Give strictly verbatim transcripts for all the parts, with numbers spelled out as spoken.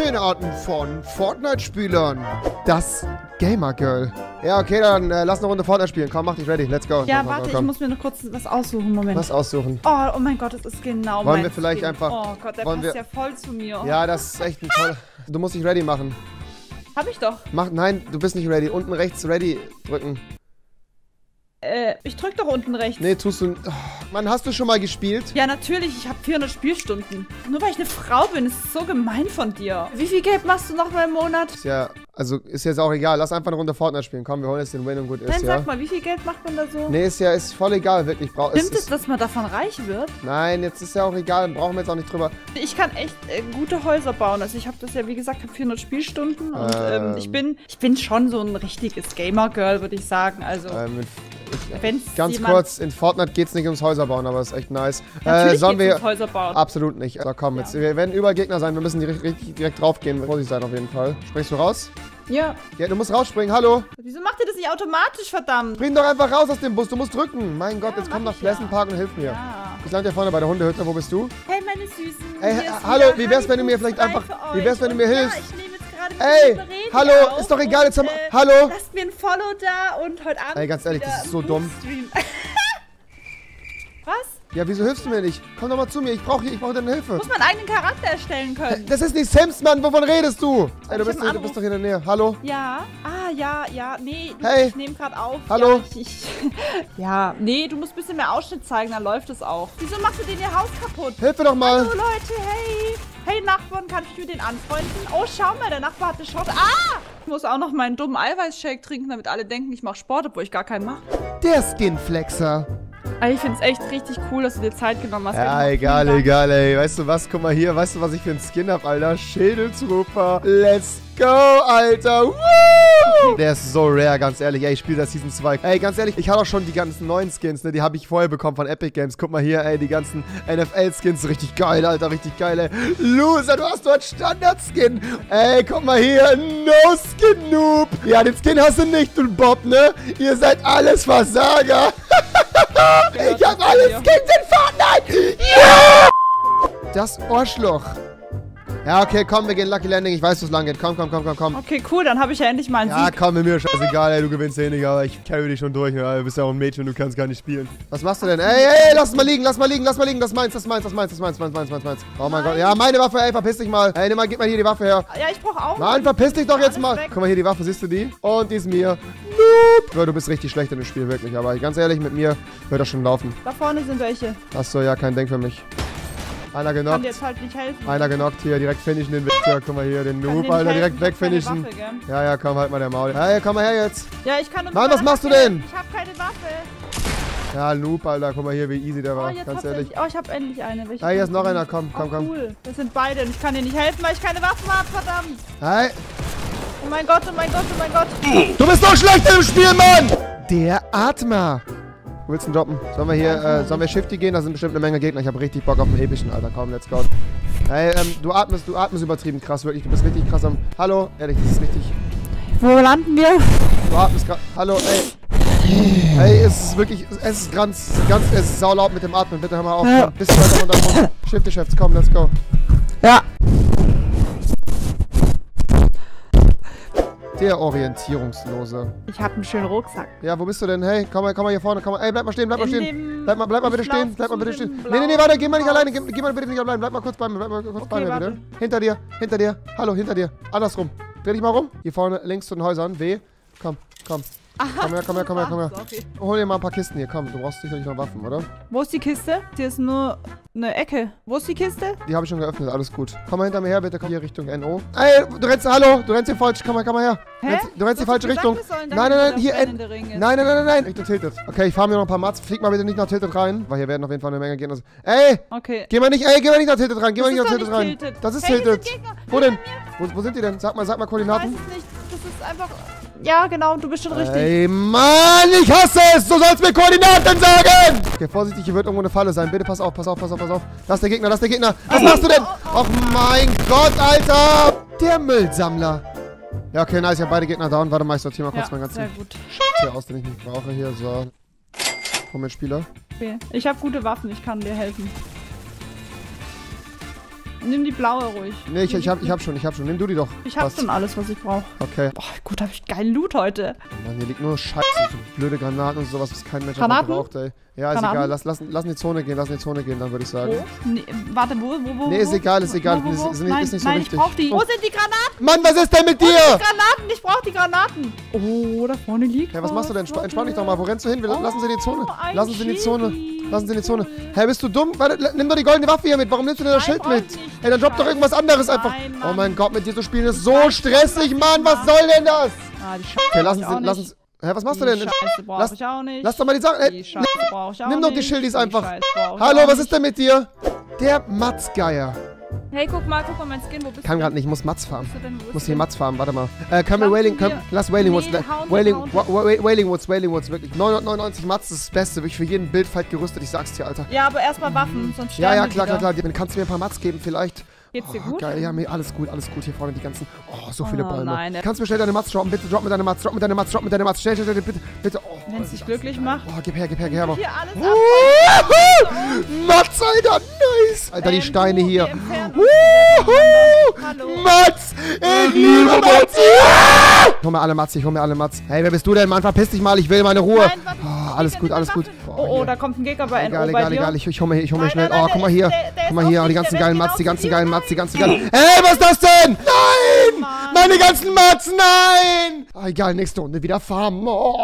neuen Arten von Fortnite-Spielern. Das Gamer Girl. Ja, okay, dann äh, lass eine Runde Fortnite spielen. Komm, mach dich ready. Let's go. Ja, komm, warte, komm, komm. ich muss mir noch kurz was aussuchen. Moment. Was aussuchen? Oh, oh mein Gott, das ist genau Wollen mein wir vielleicht Skin. einfach... Oh Gott, der wollen passt wir, ja voll zu mir. Ja, das ist echt ein toller... Du musst dich ready machen. Hab ich doch. Mach, nein, du bist nicht ready. Unten rechts ready drücken. Äh, ich drück doch unten rechts. Nee, tust du... Oh, Mann, hast du schon mal gespielt? Ja, natürlich. Ich habe vierhundert Spielstunden. Nur weil ich eine Frau bin, ist so gemein von dir. Wie viel Geld machst du noch mal im Monat? Ist ja... Also, ist jetzt auch egal. Lass einfach eine Runde Fortnite spielen. Komm, wir holen jetzt den Win und gut ist, Nein, ja? sag mal, wie viel Geld macht man da so? Nee, ist ja ist voll egal, wirklich. Brauch, Stimmt es, es, dass man davon reich wird? Nein, jetzt ist ja auch egal. Brauchen wir jetzt auch nicht drüber. Ich kann echt äh, gute Häuser bauen. Also ich habe das ja, wie gesagt, habe vierhundert Spielstunden. Und ähm, Ähm. ich, bin, ich bin schon so ein richtiges Gamer-Girl, würde ich sagen. Also, Ähm, ich, wenn's ganz jemand... kurz, in Fortnite geht es nicht ums Häuser bauen, aber ist echt nice. Natürlich äh, sollen geht's wir... ums Häuser bauen. Absolut nicht. So, komm, Ja. jetzt, wir werden überall Gegner sein. Wir müssen die richtig direkt drauf gehen. Vorsichtig sein auf jeden Fall. Springst du raus? Ja. Ja, du musst rausspringen. Hallo? Wieso macht ihr das nicht automatisch, verdammt? Spring doch einfach raus aus dem Bus. Du musst drücken. Mein Gott, Ja, jetzt komm mach nach ich ja. Pleasant Park und hilf mir. Ja. Ich lande ja vorne bei der Hundehütte. Wo bist du? Hey, meine Süßen. Ey, hier ist hallo, wieder wie wär's, wenn du mir Honeymoon vielleicht frei einfach- für wie wär's, wenn euch. du mir Und hilfst? Ja, ich nehme jetzt gerade Ey, mit Reden hallo, auf ist doch egal, jetzt haben und, wir- äh, hallo? Lasst mir ein Follow da und heute Abend Ey, ganz ehrlich, wieder das ist so einen dumm. Stream. Was? Ja, wieso hilfst du mir nicht? Komm doch mal zu mir. Ich brauche ich brauch deine Hilfe. Muss man einen eigenen Charakter erstellen können? Das ist nicht Sims, Mann. Wovon redest du? Ey, du Ich bist, hab einen du bist Anruf. doch hier in der Nähe. Hallo? Ja. Ah, ja, ja. Nee, Hey. ich nehme gerade auf. Hallo? Ja, ich, ich, ja, nee, du musst ein bisschen mehr Ausschnitt zeigen, dann läuft es auch. Wieso machst du denn ihr Haus kaputt? Hilf mir doch mal. Hallo Leute, hey! Hey Nachbarn, kann ich mit denen anfreunden? Oh, schau mal, der Nachbar hat eine Shot. Ah! Ich muss auch noch meinen dummen Eiweißshake trinken, damit alle denken, ich mache Sport, obwohl ich gar keinen mache. Der Skinflexer. Aber ich finde es echt richtig cool, dass du dir Zeit genommen hast. Ja, Ey, egal, vielen Dank. egal, ey. Weißt du was? Guck mal hier. Weißt du, was ich für einen Skin hab, Alter? Schädeltrooper. Let's go, Alter. Woo! Der ist so rare, ganz ehrlich. Ey, ich spiele das Season zwei. Ey, ganz ehrlich, ich habe auch schon die ganzen neuen Skins, ne? Die habe ich vorher bekommen von Epic Games. Guck mal hier, ey, die ganzen N F L-Skins. Richtig geil, Alter. Richtig geil, ey. Loser, du hast dort Standard-Skin. Ey, guck mal hier. No-Skin-Noob. Ja, den Skin hast du nicht, du Bob, ne? Ihr seid alles Versager. Ich hab alle Skins in Fortnite! Ja! Das Ohrschloch. Ja, okay, komm, wir gehen Lucky Landing. Ich weiß, wo es lang geht. Komm, komm, komm, komm, komm. Okay, cool, dann habe ich ja endlich mal einen Ja, Sieg. komm, mir scheißegal, ey, du gewinnst eh nicht, aber ich carry dich schon durch. Ja, du bist ja auch ein Mädchen, du kannst gar nicht spielen. Was machst du denn? Ey, ey, ey, lass mal liegen, lass mal liegen, lass mal liegen. Das ist meins, das ist meins, das ist meins, das ist meins, meins, meins, meins, meins. Oh mein Nein. Gott. Ja, meine Waffe, ey, verpiss dich mal. Ey, nimm mal, gib mal hier die Waffe her. Ja, ich brauche auch. Mann, verpiss dich doch jetzt Alles mal. weg. Guck mal hier, die Waffe, siehst du die? Und die ist mir. Nope. Bro, du bist richtig schlecht in dem Spiel, wirklich. Aber ganz ehrlich, mit mir wird das schon laufen. Da vorne sind welche. Achso, ja, kein Ding für mich. Einer Kann dir genockt. jetzt halt nicht helfen. Einer genockt hier, direkt finishen den Wichser. Guck mal hier, den Kann dir Noob, nicht Alter, helfen, direkt ich hab keine wegfinishen. Waffe, gell? Ja, ja, komm, halt mal der Maul. Ja, ja, komm mal her jetzt. Ja, ich kann nur mit Mann, was meiner machst du Waffe- denn? Ich habe keine Waffe. Ja, Noob, Alter, guck mal hier, wie easy der Oh, war. jetzt Ganz hab ehrlich. ich, oh, ich habe endlich eine. Welche Ja, hier ist noch kannst du einer, komm, komm, Oh, komm. cool. Das sind beide und ich kann dir nicht helfen, weil ich keine Waffen habe, verdammt. Hey, Oh mein Gott, oh mein Gott, oh mein Gott. du bist so schlecht im Spiel, Mann! Der Atmer. Wo willst du ihn droppen? Sollen wir hier, äh, sollen wir Shifty gehen? Da sind bestimmt eine Menge Gegner. Ich habe richtig Bock auf den epischen, Alter. Komm, let's go. Hey, ähm, du atmest, du atmest übertrieben krass, wirklich. Du bist richtig krass am... Hallo? Ehrlich, das ist richtig... Wo landen wir? Du atmest gerade... Hallo, ey. Ey, es ist wirklich... Es ist ganz, ganz... Es ist saulaut mit dem Atmen. Bitte hör mal auf. Ja. Bisschen weiter runter. Shifty Chefs, komm, let's go. Ja. Der Orientierungslose. Ich habe einen schönen Rucksack. Ja, wo bist du denn? Hey, komm mal, komm mal hier vorne. Komm mal. Ey, bleib mal stehen, bleib mal In stehen. dem- Bleib mal, bleib mal bitte ich stehen. lauf Bleib mal zu bitte dem stehen. Nee, nee, nee, warte, geh mal nicht blauen alleine. Geh, Haus. geh mal bitte nicht allein. Bleib mal kurz bei mir. Bleib mal kurz Okay, bei mir, warte. bitte. Hinter dir, hinter dir. Hallo, hinter dir. Andersrum. Dreh dich mal rum. Hier vorne links zu den Häusern. W. Komm, komm. Komm her, komm her, komm her, komm her. Sorry. Hol dir mal ein paar Kisten hier. Komm, du brauchst sicherlich noch Waffen, oder? Wo ist die Kiste? Die ist nur eine Ecke. Wo ist die Kiste? Die habe ich schon geöffnet. Alles gut. Komm mal hinter mir her, bitte. Komm hier Richtung N O. Ey, du rennst, hallo. Du rennst hier falsch. Komm mal, komm mal her. Du Hä? rennst, du rennst die Du hast falsche gesagt, Richtung. wir sollen Nein, dahin, nein, wo nein. der Hier, N. brennende Ring ist. Nein, nein, nein, nein, nein. Richtung Tilted. Okay, ich fahre mir noch ein paar Mats. Flieg mal bitte nicht nach Tilted rein, weil hier werden auf jeden Fall eine Menge Gegner. Ey! Okay. Geh mal nicht, ey, geh mal nicht nach Tilted rein. Geh Das mal nicht ist nach doch Tilted rein. nicht Tilted. Das ist Hey, hier Tilted. sind Gegner. Wo denn? Wo, wo sind die denn? Sag mal, sag mal Ich weiß Koordinaten. es nicht. Das ist einfach... Ja, genau. Du bist schon richtig. Ey, Mann, ich hasse es! Du sollst mir Koordinaten sagen! Okay, vorsichtig, hier wird irgendwo eine Falle sein. Bitte pass auf, pass auf, pass auf, pass auf. Das ist der Gegner, das ist der Gegner. Was machst du denn? Och mein Gott, Alter! Der Müllsammler. Ja, okay, nice, ich habe beide Gegner down. Warte mal, ich sortiere mal kurz Ja, meinen ganzen sehr gut. hier aus, den ich nicht brauche. Hier, so. Komm mit Spieler. Okay. Ich habe gute Waffen. Ich kann dir helfen. nimm die blaue ruhig. Nee, ich, ich, hab, ich hab schon, ich hab schon. Nimm du die doch. Ich hab Passt. schon alles, was ich brauche. Okay. Boah, gut, hab ich geilen Loot heute. Oh Mann, hier liegt nur Scheiße, so blöde Granaten und sowas, was kein Mensch Granaten? braucht, ey. Ja, ist Granaten? egal. Lass, lass, lass in die Zone gehen, lass in die Zone gehen, dann würde ich sagen. Wo? Nee, warte, wo, wo, wo? Nee, ist wo? egal, ist egal. Wo, wo, wo? Ist, ist, nein, ist nicht so nein, wichtig. ich brauch die. Wo sind die Granaten? Mann, was ist denn mit Wo dir? sind die Granaten? Ich brauch die Granaten. Oh, da vorne liegt Hey, was machst du denn? Entspann, entspann dich doch mal. Wo rennst du hin? Wir, Oh, lassen Sie in die Zone. ein Lassen Sie in die Zone. Schild. Lassen Sie in die Zone. Hey, bist du dumm? Warte, nimm doch die goldene Waffe hier mit. Warum nimmst du denn das Nein, Schild brauch mit? ich nicht. Hey, dann drop doch irgendwas anderes einfach. Nein, Oh Mann. mein Gott, mit dir zu spielen ist so weiß stressig, schon, Mann. Was Mann. soll denn das? Ah, die Scheiße Okay, lassen brauch ich Sie, auch lassen nicht. Sie. Hä, was machst du Die denn? Scheiße brauch Lass, ich auch nicht. lass doch mal die Sachen. Hey, Die Scheiße brauch ich auch nimm doch die nicht. Schildis Die einfach. Scheiße brauch ich Hallo, auch was nicht. ist denn mit dir? Der Matzgeier. Hey, guck mal, guck mal, mein Skin, wo bist Kann du? gerade nicht, ich muss Matz farmen. Wo bist du denn? Wo Ich bist muss du hier denn? Matz farmen, warte mal. Äh, können wir Lassen Wailing, wir- können, lass Wailing Woods, Nee, le- hauen, Wailing, hauen. wa- wa- Wailing Woods, Wailing Woods, wirklich. neunhundertneunundneunzig Matz ist das Beste, wirklich für jeden Bildfight gerüstet, ich sag's dir, Alter. Ja, aber erstmal Waffen, sonst Ja, sterben ja, wir klar, klar, wieder. klar. Dann kannst du mir ein paar Matz geben, vielleicht. Geht's dir Oh, gut? geil, ja, mir alles gut, alles gut. Hier vorne die ganzen. Oh, so viele Oh, Bäume. nein, der- Kannst du mir schnell deine Matz droppen, bitte? Drop mir deine Matz, drop mir deine Matz, drop mir deine Matz. Schnell, schnell, schnell, bitte, bitte. Oh, Wenn es dich glücklich macht. oh, gib her, gib her, gib her. Hier alles ab. Wuhu! Matz, Alter, nice. Alter, die Ähm, Steine du, hier. wir entfernen uns sehr voneinander. Wuhu! Hallo. Matz! Ich liebe Matz! Ja! Ich hol mir alle Matz, ich hol mir alle Matz. Hey, wer bist du denn, Mann? Verpiss dich mal, ich will meine Ruhe. Nein, warte, Oh, ich alles krieg gut, eine alles gut. Waffe. Boah, Oh, oh, hier. da kommt ein Gegner bei N O Egal, bei egal, dir. egal. Ich, ich hol mir, ich hol mir Nein, schnell. nein, Oh, nein, guck mal der hier. ist- der- der Guck ist mal hier. auf Oh, die dich, ganzen der geilen rennt Matz, die genau ganzen zu geilen dir. Matz, die ganzen geilen. Ey, was ist das denn? Nein! Mann. Meine ganzen Matz, nein! Oh, egal, nächste Runde wieder farmen. Oh.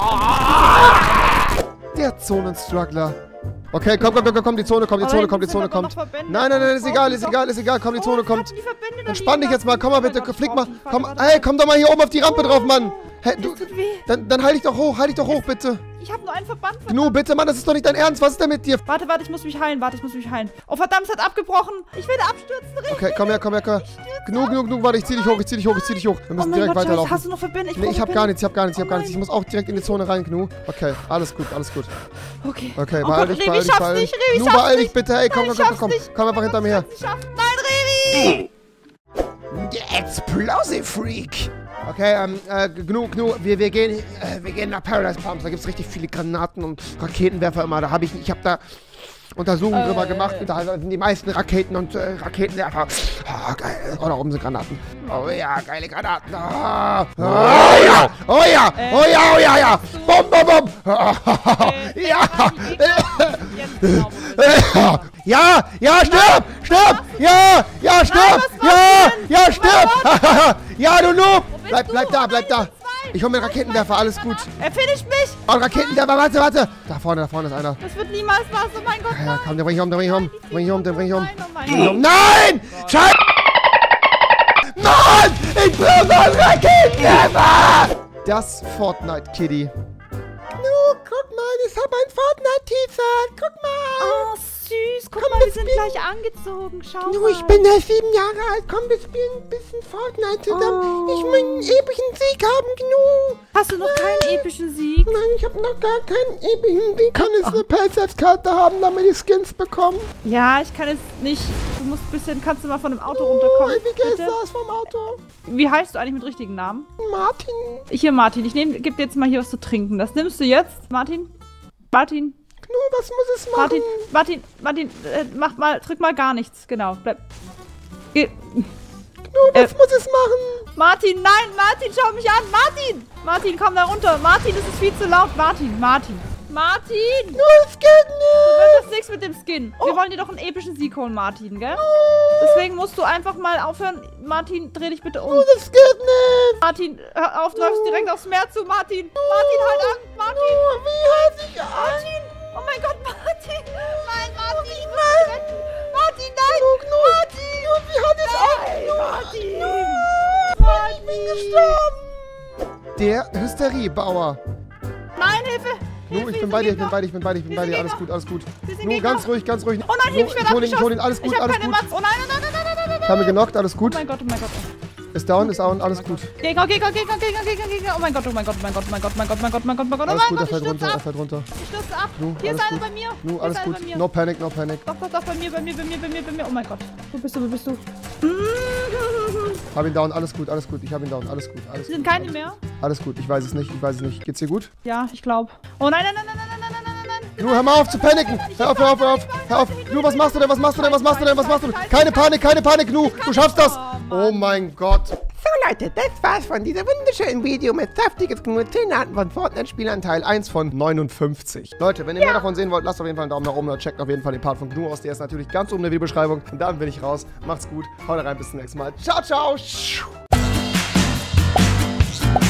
Der Zonenstruggler. Okay, komm, komm, komm, komm, die Zone kommt, die Aber Zone hinten kommt, die sind Zone aber noch kommt. Verbände. Nein, nein, nein, ist Brauchen egal, die ist doch. egal, ist egal, komm, die Zone Oh, kommt. die Verbände da Entspann dich liegen jetzt mal, komm mal lassen. bitte, Oh mein flick Gott, mal. ich brauch die. Komm, Warte, warte, ey, komm doch mal hier oben auf die Rampe drauf, Mann. Hey, du, Das tut weh. dann, dann heil dich doch hoch, heil dich doch hoch, bitte. Ich hab nur einen Verband. Gnu, bitte, Mann, das ist doch nicht dein Ernst. Was ist denn mit dir? Warte, warte, ich muss mich heilen. Warte, ich muss mich heilen. Oh, verdammt, es hat abgebrochen. Ich werde abstürzen. Rick. Okay, komm her, komm her, komm her. Ich stürze Gnu, ab. Gnu, Gnu, warte, ich zieh dich hoch, ich zieh dich hoch, ich zieh dich hoch. Wir Oh müssen mein direkt Gott, Scheiße, weiterlaufen. hast du noch Verbände? Ich Nee, brauch ich hab Verbände. gar nichts, ich hab gar nichts, ich hab Oh gar nichts. Ich nein. muss auch direkt in die Zone rein, Gnu. Okay, alles gut, alles gut. Okay. Okay, oh beeil Gott, dich, Revi, beeil ich dich, schaff's beeil dich. nicht, Revi, ich Gnu, schaff's beeil dich nicht. bitte, ey, komm, Nein, komm, ich komm, schaff's komm, nicht. komm einfach hinter mir her. Ich schaff's. Nein, Revi! The Explosive Freak. Okay, ähm, äh, Gnu, Gnu, wir, wir gehen, äh, wir gehen nach Paradise Palms. Da gibt's richtig viele Granaten und Raketenwerfer immer. Da habe ich, ich habe da Untersuchungen Äh. drüber gemacht. Und da sind die meisten Raketen und äh, Raketenwerfer. Oh, geil. Oh, da oben sind Granaten. Oh ja, geile Granaten. Oh, oh ja, oh ja, oh ja, oh ja, ja. Bom, bom, bom. Äh, Ja. Jetzt genau, wo wir sind. Ja, ja, stirb, stirb, ja, ja, stirb, was machst ja, du denn? ja, stirb. Ja, du Noob. bist Bleib, du? bleib da, Oh bleib nein, da. ich bin zwei. Ich hol mir einen Raketenwerfer, alles gut. Er finisht mich. Oh, ein Raketenwerfer, warte, warte. Da vorne, da vorne ist einer. Das wird niemals was. Oh mein Gott, Ja, nein. komm, den bring ich um, den bring ich um. Den bring ich um, den bring ich um. Nein, oh mein Bring ich Gott. um. Nein! Scheiße! Mann! Ich brauche einen Raketenwerfer! Das Fortnite-Kitty. Nu, guck mal, ich hab ein Fortnite-T-Shirt. Guck mal. Oh, süß. Guck Komm, mal, wir wir sind spielen- gleich angezogen. Schau Nu, mal. ich bin ja sieben Jahre alt. Komm, wir spielen ein bisschen Fortnite zusammen. Oh. Ich will einen epischen Sieg haben, Gnu. Hast du noch keinen epischen Sieg? Nein, ich habe noch gar keinen epischen Sieg. Kann ich eine Payset-Karte haben, damit ich Skins bekomme? Ja, ich kann es nicht. Du musst ein bisschen, kannst du mal von dem Auto Oh, runterkommen? wie geht bitte? das vom Auto? Wie heißt du eigentlich mit richtigen Namen? Martin. Hier, Martin, ich nehm, geb dir jetzt mal hier was zu trinken. Das nimmst du jetzt. Martin? Martin? Gnu, was muss es machen? Martin? Martin? Martin? Äh, mach mal, drück mal gar nichts. Genau. Bleib. Geh. Gnu, was äh, muss es machen? Martin, nein, Martin, schau mich an. Martin! Martin, komm da runter. Martin, das ist viel zu laut. Martin, Martin. Martin! Gnu, es geht Du nicht. wirst das nichts mit dem Skin. Wir wollen dir doch einen epischen Sieg holen, Martin, gell? Deswegen musst du einfach mal aufhören. Martin, dreh dich bitte um. Gnu, das geht nicht. Martin, hör auf, du läufst direkt aufs Meer zu. Martin, Martin, halt an. Martin, Gnu, wie halte ich an? Martin. Oh mein Gott, Martin. Nein, Martin, ich muss dich retten. Martin, nein. Gnu, Martin. Gnu, wie halte ich an? Nein, Martin. Martin. Ich bin gestorben. Der Hysteriebauer. Nein, Hilfe. Nu, Hilfe, ich bin hier bei dir, ich sind bin bei dir, ich bin bei dir, ich bin Wir bei dir. sind Alles Gegner. gut, alles gut. Wir sind Nu, Gegner. ganz ruhig, ganz ruhig. Oh nein, Hilfe, ich Nu, werde ich hol ihn, ich hol ihn, abgeschossen. alles gut, Ich hab alles keine gut. Matz. Oh nein, nein, nein, nein, nein, nein, nein. Ich habe genockt, alles Oh gut. mein Gott, oh mein Gott. Ist down, ist down, alles gut. Gegner, Gegner, Gegner, Gegner, Gegner, Gegner. Oh mein Gott, oh mein Gott, oh mein Gott, oh mein Gott, oh mein Gott, oh mein Gott, oh mein Gott, oh mein Gott, oh Alles mein gut, er Gott, ich fällt runter, stürze er ab. fällt runter. Ich stürze ab. Nu, Hier ist alles einer gut. bei mir. Nu, Hier alles ist einer gut. bei mir. No panic, no panic. Doch, doch, doch, bei mir, bei mir, bei mir, bei mir, bei mir. Oh mein Gott. Wo bist du, wo bist du? Hab ihn down, alles gut, alles gut. Ich hab ihn down, alles gut, alles Sind gut. keine alles, mehr? alles gut, ich weiß es nicht, ich weiß es nicht. Geht's dir gut? Ja, ich glaube. Oh nein, nein, nein, nein, nein, nein, nein, nein, nein, nein. Gnu, hör mal auf zu paniken. Hör auf, hör auf, hör auf. Hör auf. Gnu, was machst du denn? Was machst du denn? Was machst du denn? Was machst du denn? Keine Panik, keine Panik, Gnu. Du schaffst das. Oh mein Gott. So Leute, das war's von diesem wunderschönen Video mit saftiges Gnu, zehn Arten von Fortnite-Spielern Teil eins von neunundfünfzig. Leute, wenn ihr ja. mehr davon sehen wollt, lasst auf jeden Fall einen Daumen nach oben oder checkt auf jeden Fall den Part von Gnu aus. Der ist natürlich ganz oben in der Videobeschreibung. Und damit bin ich raus. Macht's gut. Haut rein, bis zum nächsten Mal. Ciao, ciao.